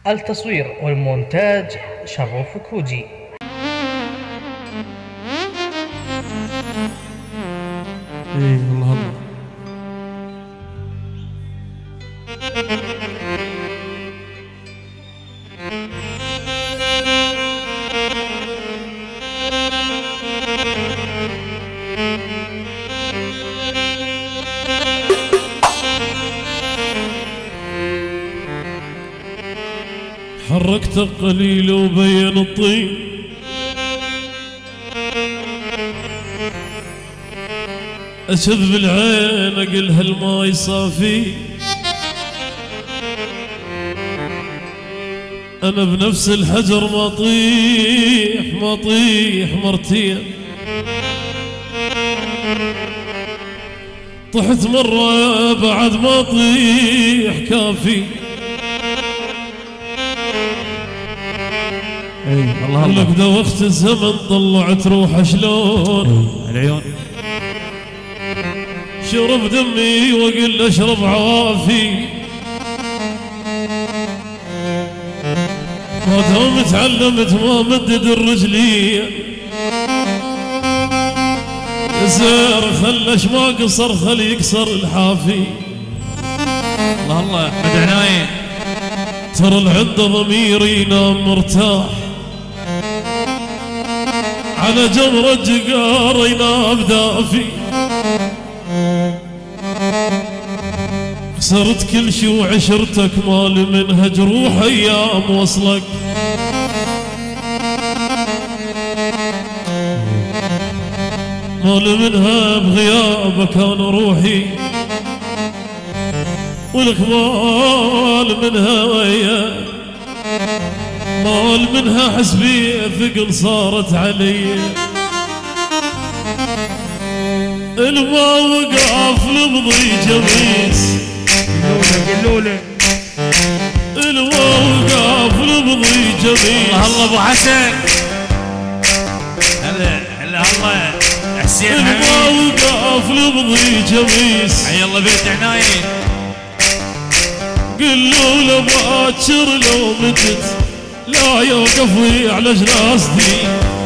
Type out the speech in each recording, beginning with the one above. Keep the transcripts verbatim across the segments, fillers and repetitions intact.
التصوير والمونتاج شرف كوجي. ايه الله الله. حركته قليل وبين الطين، أشذ بالعين أقلها الماي صافي، أنا بنفس الحجر ما طيح ما طيح مرتين، طحت مرة بعد ما طيح كافي. ايه الله الله. لك دوخت الزمن طلعت روحه شلون العيون. شرب دمي واقول اشرب عوافي، ما دام تعلمت ما مدد الرجلية، زير خلش ما قصر خلي يكسر الحافي. الله الله احمد عناية. ترى العند ضميري ينام مرتاح، على جمرة جقار ينام دافي. خسرت كل شي وعشرتك مال منها جروح ايام وصلك، مال منها بغيابك انا روحي، ولك مال منها وياك، مال منها حسبي ثقل صارت علي. الما وقف لبضي جميس قلولة الما وقف لبضي جميس. الله الله ابو حسن. هلا هلا الله حسين الما حبيبي. وقف لبضي جميس. حي الله بيت عناية. قلوا له باكر لو متت لا يوقف على جنازتي،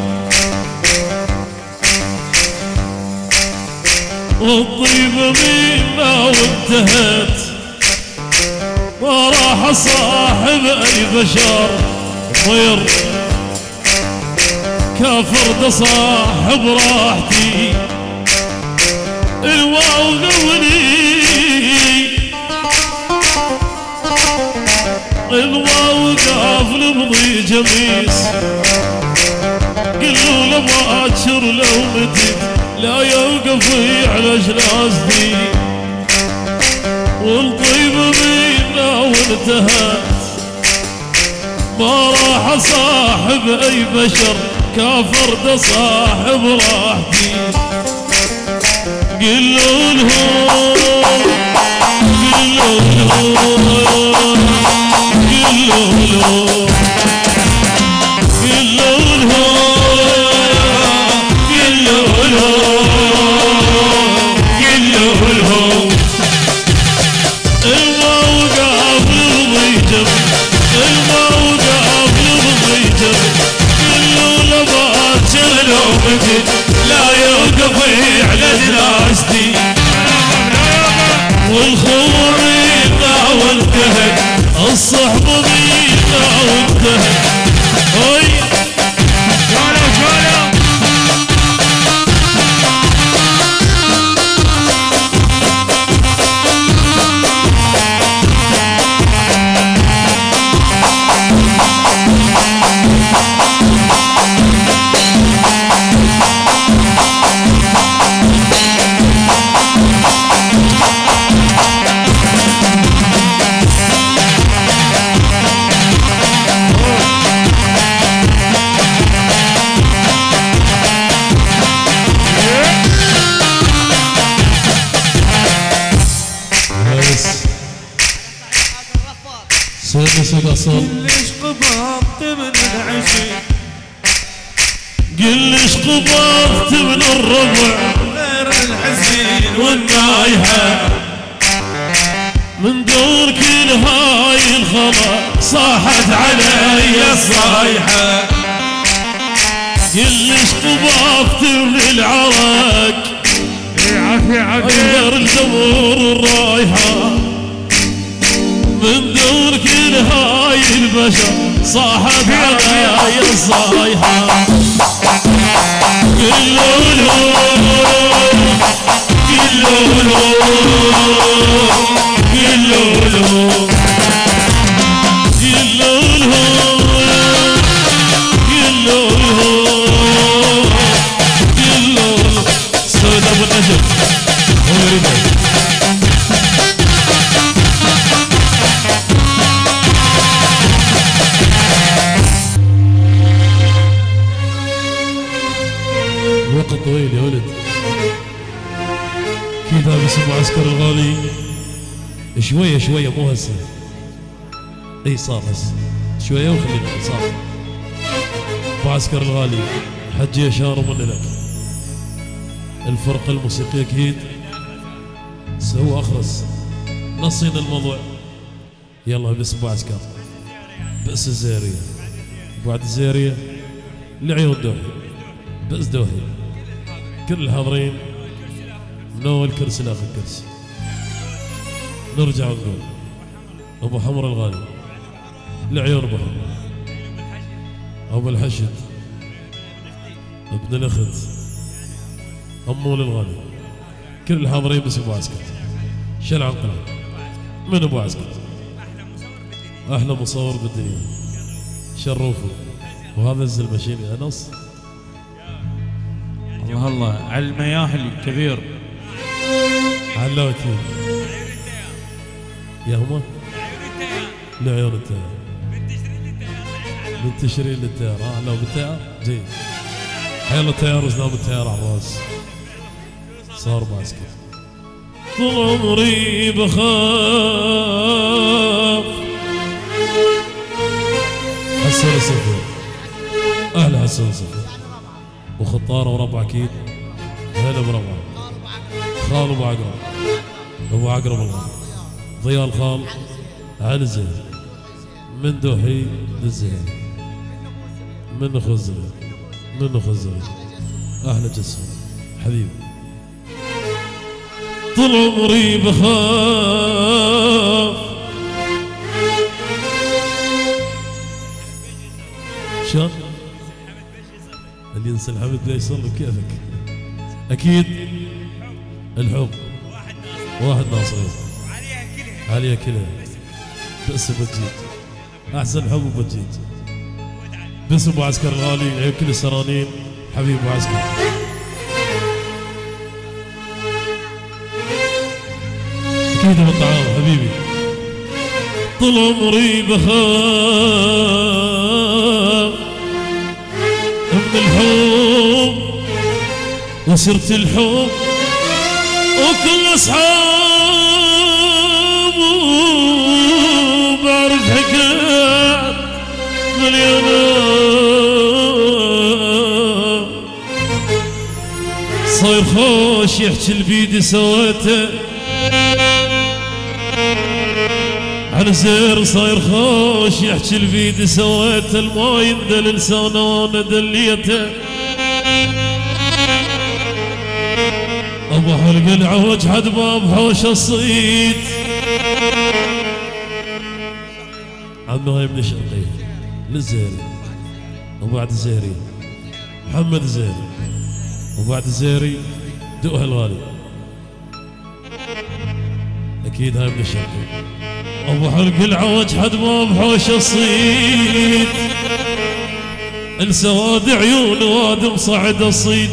والطيبة منا وانتهت، ما راح صاحب اي بشر طير، كافر ده صاحب راحتي. الواو قولي الواو قاف لبضي جميس، قلوا له باكر لو متت لا يوقف على جنازتي، والطيبة منا وانتهت، ما راح صاحب اي بشر، كافر ده صاحب راحتي. قلوا لهم قلوا لهم قلوا لهم قلوا لهم قلوا لهم قلوا لهم الموقف للضيجر الموقف للضيجر، قلوا له باكر لو متت لا يوقف على جنازتي، والخور منا وانتهت، الصحبة منا وانتهت. هاي شالو شالو سيدي سيد أصل. ليش قبضت من العشق، قلش قبضت من الربع غير الحزين والنايحة، من دور كل هاي الخلا صاحت علي الصيحة كلش طبافت من العرق أقدر الدمور الرايحة من دور كل هاي البشر صاحت علي الصيحة كلولو كلولو كلولو كلولو كلولو سود ابو النجم هو يريد وقت طويل يا ولد كذا باسم معسكر الغالي شوية شوية مو هسه اي صار هسه شوية وخلينا صار معسكر الغالي حجي يشار من لك الفرقة الموسيقية اكيد سووا اخرس نصينا الموضوع يلا باسم معسكر بس الزيرية بعد الزيرية لعيون دوحي بس دوحي كل الحاضرين من اول كرسي لاخر كرسي نرجع نقول ابو حمر الغالي لعيون ابو حمر ابو الحشد ابن الاخت امول الغالي كل الحاضرين بس ابو عسكر شل عنقله من ابو عسكر احلى مصور بالدنيا شرفوا وهذا الزلمشيني انس الله الله على المياه الكبير علاوتي يا هما لعيون التيار من تشرين للتيار اه لو بالتيار جيد حيلا التيار وزنام التيار على الراس صار ماسكه طول عمري بخاف حسن الصفر اهلا حسن الصفر وخطاره وربع اكيد هلا بربع خال ابو عقرب ابو عقرب الغالي ضياء الخال على الزين من دوحي للزين من اخو الزين من اخو الزين اهلا جسم حبيبي طول عمري بخاف شلون اللي ينسى الحمد لا يصل كيفك اكيد الحب واحد ناصر عليها كلها بس بجيت احسن حب بجيت بس ابو عسكر الغالي كل السرانين حبيب ابو عسكر اكيد ابو الطعام حبيبي طول عمري بخاف من الحب وصرت الحب وكل اصحابه بعرف حكايات مليانه صاير خوش يحكي البيدي سويته على زير صاير خوش يحكي البيدي سويته الما يندل لسانه وانا دليته ابو حلق العوج حد باب حوش الصيد عمي هاي من الشرقية للزيري وبعد الزيري محمد الزيري وبعد الزيري دؤها الغالي اكيد هاي من الشرقية ابو حلق العوج حد باب حوش الصيد السواد عيون وادم صعد الصيد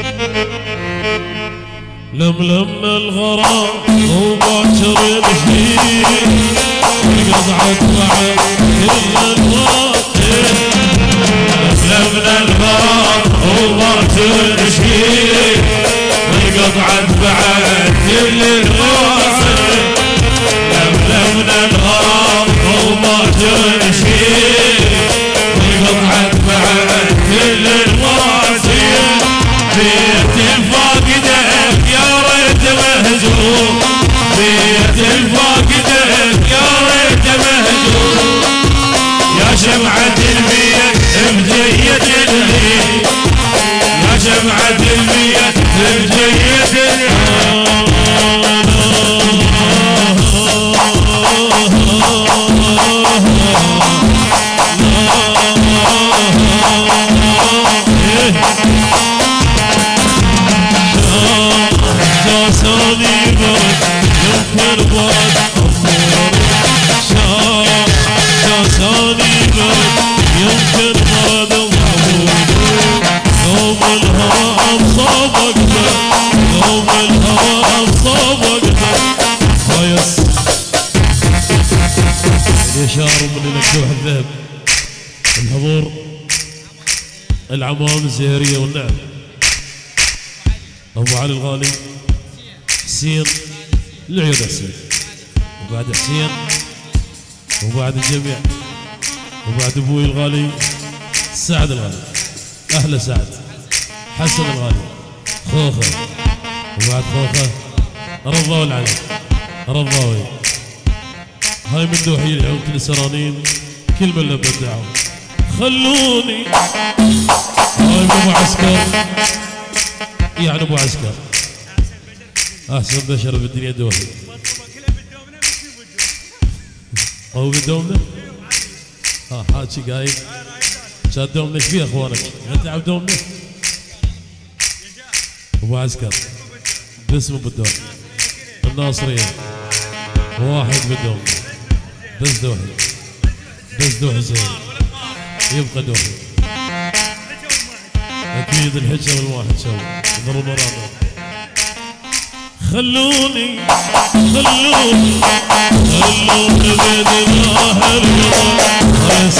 لملمنا الغرام وباكر الجديد قطعت بعد كل الواقع لملمنا الغرام وباكر الجديد قطعت بعد كل الواقع لملمنا الغرام وباكر الجديد قطعت بعد كل الواقع بيت الفاقدة يا ريت مهزوم بيت الفاقدة شمعة المية بجية الهيل يا شمعة المية بجية الهيل جاساني برد يمكن بعد أمور شام جاساني برد يمكن بعد أمور يوم الهوى أمصاب أقدر يوم الهوى أمصاب أقدر فايس اليشار من الكوح الذهب الحضور العمام الزهرية والنعم أبو علي الغالي حسين العيون حسين وبعد حسين وبعد الجميع وبعد ابوي الغالي سعد الغالي اهلا سعد حسن الغالي خوخه وبعد خوخه رضاوي العلي رضاوي هاي من دوحي العود السرانين كل من لبى الدعوه خلوني هاي ابو عسكر يعني ابو عسكر احسن بشر بالدنيا دوحي هو بدومنا ها حاجي قايل كان دومنا ايش فيه اخوانك؟ انت عبد دومنا ابو عسكر باسمه بالدوم الناصريه واحد بالدوم بس دوحي بس دوحي زين يبقى دوحي اكيد الحجه والواحد شو ضرب مرامه خلوني خلوني خلوني بيد الله القضاء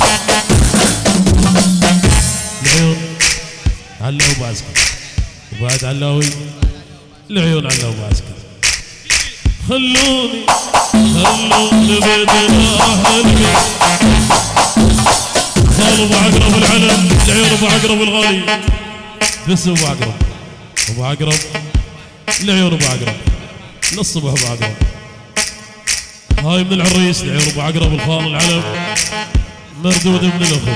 العيون علاوي ابو عسكر وبعد علاوي العيون علاوي ابو عسكر خلوني خلوني بيد الله القضاء صار ابو عقرب العلم العيون ابو عقرب الغالي بس ابو عقرب ابو عقرب العيون ابو عقرب للصبح ابو عقرب هاي من العريس العيون ابو عقرب الخال العلم مردود من الاخو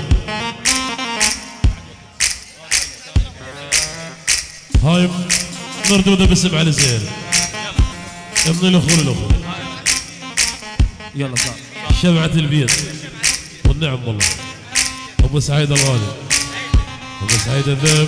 هاي مردوده باسم علي زين من الاخو للاخو يلا صار شمعة البيت والنعم والله ابو سعيد الغالي ابو سعيد الذهب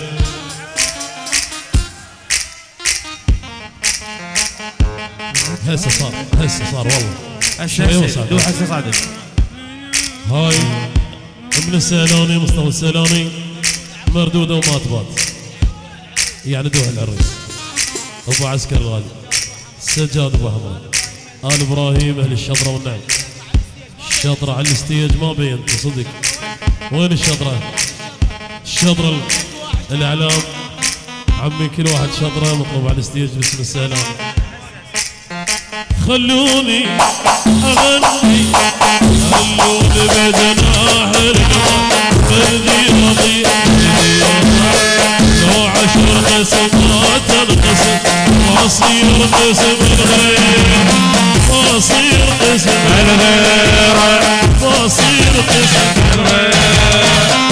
هسه صار هسه صار والله هسه دوحة هسه صادق هاي ابن السيلاني مصطفى السيلاني مردوده وما تبات يعني دوح العريس ابو عسكر الغالي سجاد ابو حماد ال ابراهيم اهل الشطره والنعم الشطره على الستيج ما بينت صدق وين الشطره؟ الشطره الاعلام عمي كل واحد شطره مطلوب على الستيج باسم السيلاني خلوني اغني خلوني بجناح القمر بردي رضيع لو عشر قسمات تنقسم واصير قسم الغير واصير قسم الغير واصير قسم الغير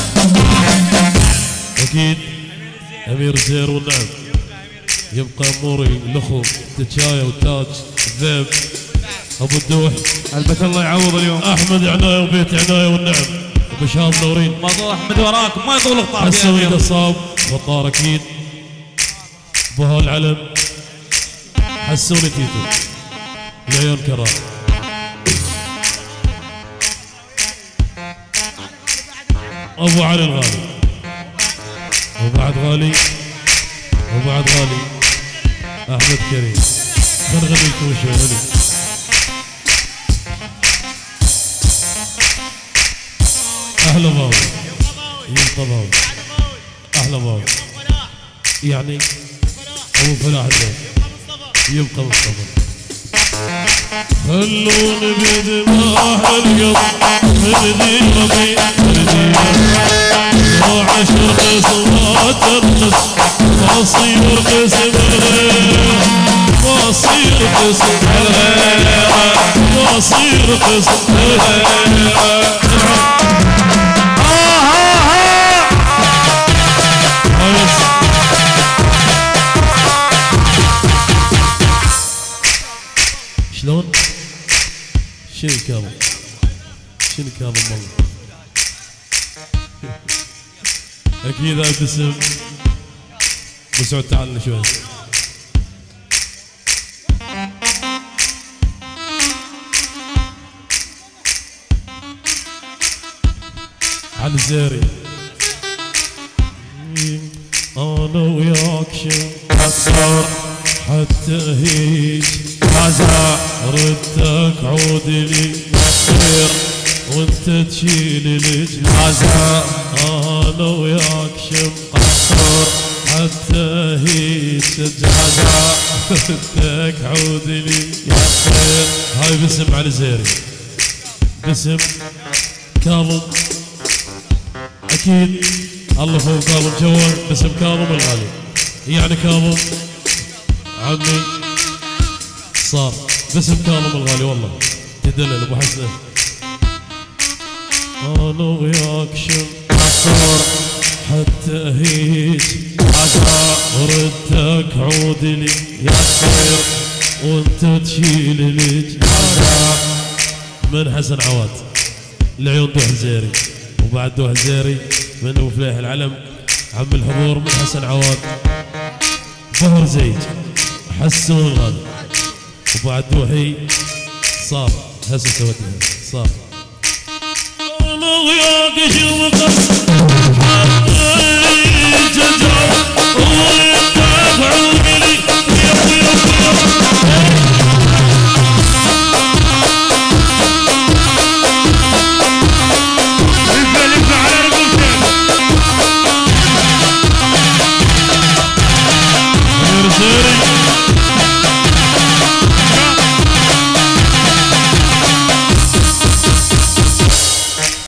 اكيد امير زير والنعم يبقى اموري الاخو تتشايا والتاج الذئب ابو الدوح البت الله يعوض اليوم احمد عنايه وبيت عنايه والنعم ابو شهاب نورين موضوع احمد وراك ما يطول القطار حسوي قصاب وطار اكيد ابو هالعلم حسوني تيتو العيون كرار ابو علي الغالي وبعد غالي وبعد غالي احمد كريم خل نغني لكم شوي غني اهلا باوي يبقى باوي اهلا باوي يعني ابو فلاح الدين يبقى مصطفى خلوني بدماح القلب بدي ربي بدي وعشر قسمات ترقص واصير قسم الغير واصير قسم الغير واصير قسم الغير شنو كان والله اكيد هاي باسم مسعود. تعال لنا شوي. على الزيري انا وياك شو حتى هيج عزا ردك عود لي يصير وانت تشيل الجنازة. انا وياك شو مقصر حتى هيج عزا ردك عود لي يصير. هاي باسم علي زيري باسم كاظم اكيد الله فوق كاظم جوا باسم كاظم الغالي. يعني كاظم عمي صار باسم كاظم الغالي والله تدلل ابو حسن. انا وياك شو مقصر حتى هيج عزا ردك عود لي يصير وانت تشيل الجنازة. من حسن عواد العيون دوح زيري وبعد دوح زيري من ابو فليح العلم عم الحضور من حسن عواد فهر زيج حسون الغالي وبعد دوحي صار هسه سويتها صار